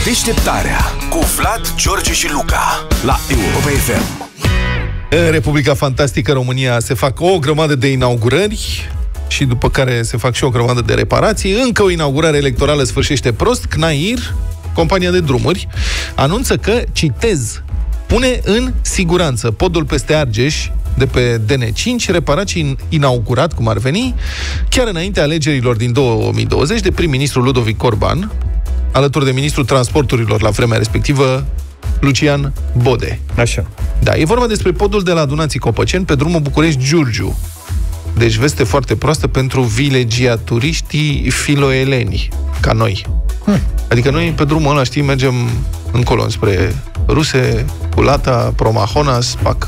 Deșteptarea cu Vlad, George și Luca la Europa FM. În Republica Fantastică România se fac o grămadă de inaugurări și după care se fac și o grămadă de reparații. Încă o inaugurare electorală sfârșește prost. CNAIR, compania de drumuri, anunță că, citez, pune în siguranță podul peste Argeș de pe DN5, reparat și inaugurat, cum ar veni, chiar înainte alegerilor din 2020 de prim-ministrul Ludovic Orban, alături de ministrul transporturilor la vremea respectivă, Lucian Bode. Așa. Da, e vorba despre podul de la Adunații Copăceni pe drumul București-Giurgiu. Deci veste foarte proastă pentru vilegiaturiștii filoeleni, ca noi. Adică noi pe drumul ăla, știi, mergem încolo, spre Ruse, Culata, Promahona, Spac.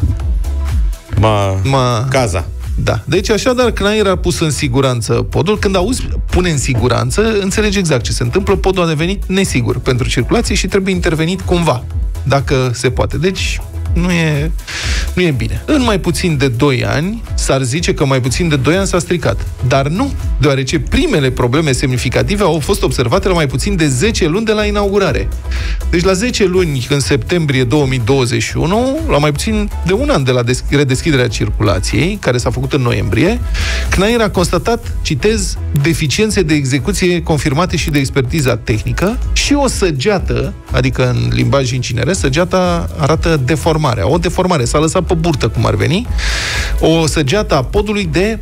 Gaza. Da. Deci așadar CNAIR a pus în siguranță podul. Când auzi pune în siguranță, înțelegi exact ce se întâmplă. Podul a devenit nesigur pentru circulație și trebuie intervenit cumva, dacă se poate. Deci nu e bine. În mai puțin de 2 ani, s-ar zice că mai puțin de 2 ani s-a stricat. Dar nu, deoarece primele probleme semnificative au fost observate la mai puțin de 10 luni de la inaugurare. Deci la 10 luni, în septembrie 2021, la mai puțin de 1 an de la redeschiderea circulației, care s-a făcut în noiembrie, CNAIR a constatat, citez, deficiențe de execuție confirmate și de expertiza tehnică și o săgeată, adică în limbaj incinere, săgeata arată deformarea. O deformare, s-a lăsat pe burtă, cum ar veni, o săgeată a podului de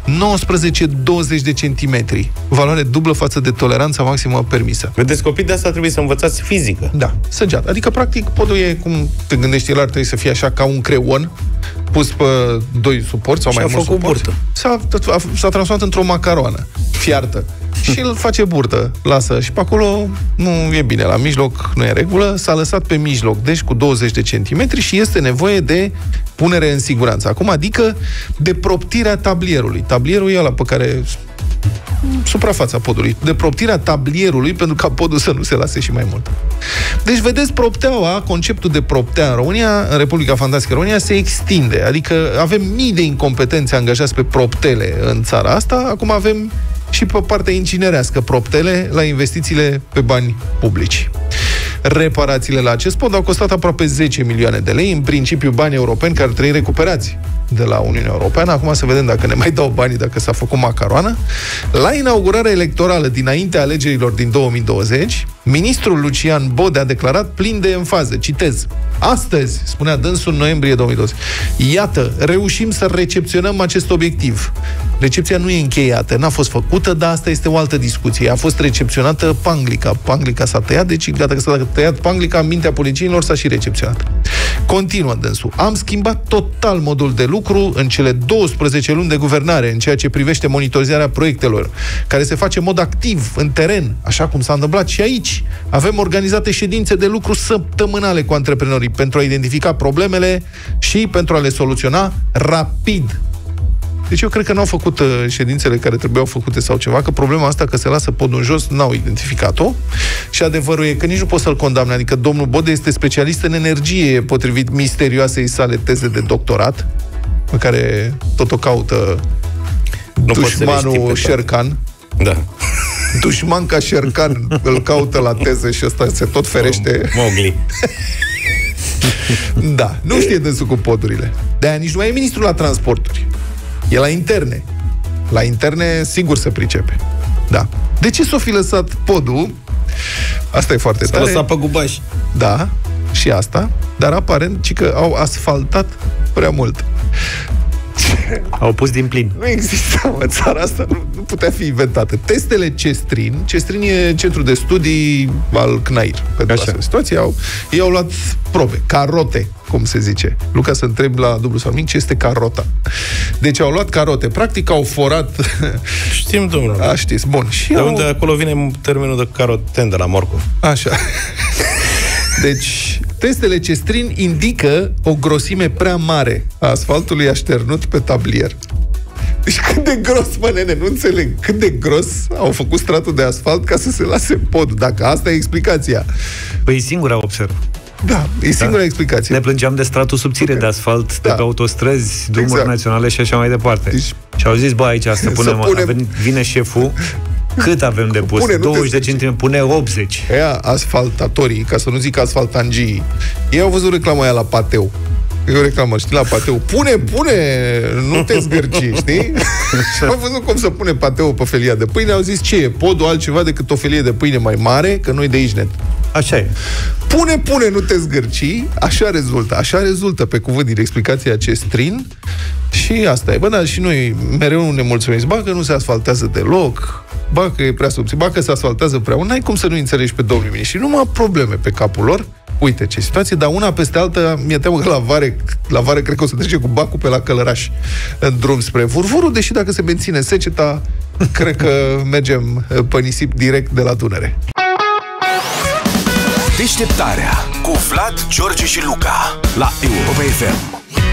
19-20 de centimetri. Valoare dublă față de toleranța maximă permisă. Vedeți, copii, de asta trebuie să învățați fizică. Da, săgeată. Adică, practic, podul e, cum te gândești, el ar trebui să fie așa ca un creon pus pe 2 suporți sau mai mulți suporți. S-a transformat într-o macaroană fiartă. Și îl face burtă, lasă. Și pe acolo nu e bine, la mijloc nu e regulă. S-a lăsat pe mijloc, deci cu 20 de centimetri și este nevoie de punere în siguranță. Acum, adică de proptirea tablierului. Tablierul e ăla pe care... suprafața podului. De proptirea tablierului pentru ca podul să nu se lase și mai mult. Deci, vedeți, propteaua, conceptul de proptea în România, în Republica Fantastică România, se extinde. Adică avem mii de incompetenți angajați pe proptele în țara asta, acum avem și pe partea incinerească proptele la investițiile pe bani publici. Reparațiile la acest pod au costat aproape 10 milioane de lei, în principiu bani europeni care trebuie recuperați de la Uniunea Europeană. Acum să vedem dacă ne mai dau banii, dacă s-a făcut macaroană. La inaugurarea electorală dinaintea alegerilor din 2020, ministrul Lucian Bode a declarat plin de enfază, citez, astăzi, spunea dânsul în noiembrie 2020, iată, reușim să recepționăm acest obiectiv. Recepția nu e încheiată, n-a fost făcută, dar asta este o altă discuție. A fost recepționată panglica. Panglica s-a tăiat, deci dacă s-a tăiat panglica, în mintea polițienilor s-a și recepționat. Continuă dânsul. Am schimbat total modul de lucru în cele 12 luni de guvernare în ceea ce privește monitorizarea proiectelor, care se face în mod activ, în teren, așa cum s-a întâmplat și aici. Avem organizate ședințe de lucru săptămânale cu antreprenorii pentru a identifica problemele și pentru a le soluționa rapid. Deci eu cred că n-au făcut ședințele care trebuiau făcute sau ceva, că problema asta că se lasă podul în jos, n-au identificat-o. Și adevărul e că nici nu pot să-l condamne. Adică domnul Bode este specialist în energie, potrivit misterioasei sale teze de doctorat, pe care tot o caută dușmanul Șercan. Da. Dușmanca Șercan îl caută la teză și ăsta se tot ferește. Mowgli. Da, nu știe dânsul cu podurile. De-aia nici nu mai e ministrul la transporturi. E la interne. La interne, sigur se pricepe. Da. De ce s-o fi lăsat podul? Asta e foarte tare. S-a lăsat pe gubaș. Da, și asta. Dar aparent, ci că au asfaltat prea mult. Au pus din plin. Nu există, mă, țara asta nu putea fi inventată. Testele Cestrin e centru de studii al CNAIR. Pentru asta situație, ei au luat probe, carote, cum se zice. Luca, să întreb la dublu sau mic ce este carota. Deci au luat carote, practic au forat. Știm, domnule. Știți, bun. Și de unde acolo vine termenul de caroten, de la morcov. Așa. Deci, testele Cestrin indică o grosime prea mare a asfaltului așternut pe tablier. Deci cât de gros, mă, nene, nu înțeleg. Cât de gros au făcut stratul de asfalt ca să se lase pod, dacă asta e explicația. Păi singura observ. Da, e singura explicație. Ne plângeam de stratul subțire de asfalt, de pe autostrăzi, drumuri naționale și așa mai departe. Deci, și au zis, bă, aici asta punem, vine șeful Cât avem de pus? 20 de centimetri, pune 80. Aia, asfaltatorii, ca să nu zic asfaltangii, ei au văzut reclama aia la Pateu. E o reclamă, știi, la Pateu. Pune, nu te zgârci, știi? Și au văzut cum să pune Pateu pe felia de pâine, au zis, ce e, podul altceva decât o felie de pâine mai mare, că nu-i de aici net. Așa e. Pune, nu te zgârci, așa rezultă pe cuvânt din explicația ce strin. Și asta e. Bă, da, și noi mereu ne mulțumim. Ba că nu se asfaltează deloc, ba că e prea subțire, ba că se asfaltează prea mult. N-ai cum să nu înțelegi pe domnul ministru. Și numai probleme pe capul lor. Uite ce situație, dar una peste alta, mi-e teamă că la vară cred că o să trece cu bacul pe la Călăraș în drum spre Vurvuru, deși dacă se menține seceta, cred că mergem pe nisip direct de la Dunăre. Deșteptarea cu Vlad, George și Luca la Europa FM.